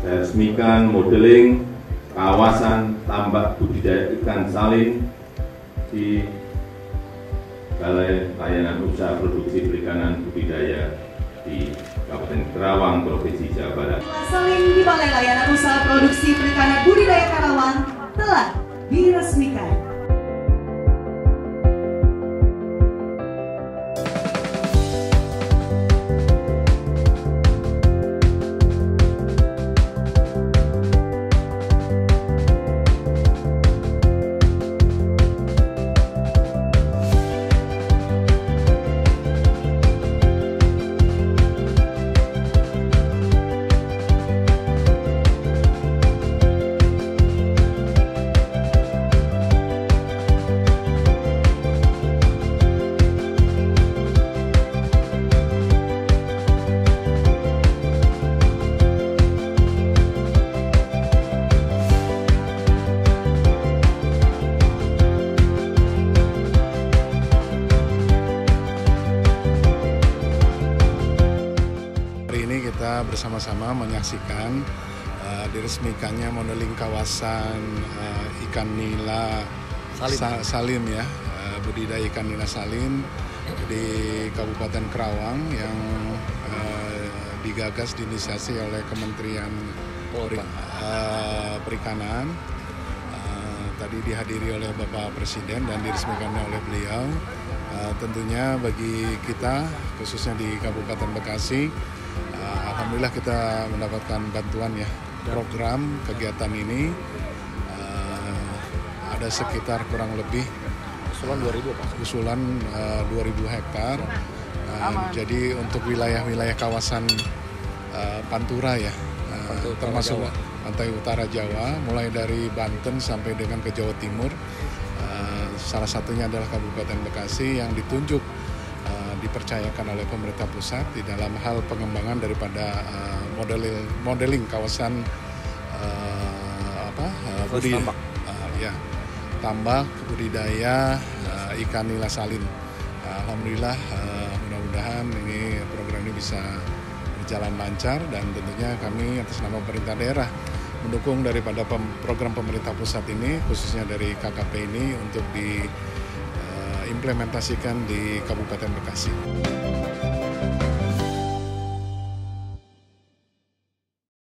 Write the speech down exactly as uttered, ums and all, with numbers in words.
saya resmikan modeling kawasan tambak budidaya ikan salin di Balai Layanan Usaha Produksi Perikanan Budidaya di Kabupaten Karawang, Provinsi Jawa Barat. Salin di Balai Layanan Usaha Produksi Perikanan Budidaya Karawang telah diresmikan. Kita bersama-sama menyaksikan uh, diresmikannya modeling kawasan uh, ikan nila salin, sa salin ya, uh, budidaya ikan nila salin di Kabupaten Karawang yang uh, digagas diinisiasi oleh Kementerian Peri uh, Perikanan. Uh, tadi dihadiri oleh Bapak Presiden dan diresmikannya oleh beliau. Uh, tentunya bagi kita khususnya di Kabupaten Bekasi, alhamdulillah kita mendapatkan bantuan ya, program kegiatan ini uh, ada sekitar kurang lebih usulan dua ribu Pak. Usulan uh, dua ribu hektar. Uh, jadi untuk wilayah-wilayah kawasan uh, Pantura ya, uh, termasuk Jawa. Pantai Utara Jawa, mulai dari Banten sampai dengan ke Jawa Timur. Uh, salah satunya adalah Kabupaten Bekasi yang ditunjuk dipercayakan oleh pemerintah pusat di dalam hal pengembangan daripada uh, modeling modeling kawasan uh, apa uh, budidaya tambak. Uh, ya tambak budidaya uh, ikan nila salin. Uh, Alhamdulillah uh, mudah-mudahan ini program ini bisa berjalan lancar dan tentunya kami atas nama pemerintah daerah mendukung daripada pem program pemerintah pusat ini khususnya dari K K P ini untuk di implementasikan di Kabupaten Bekasi.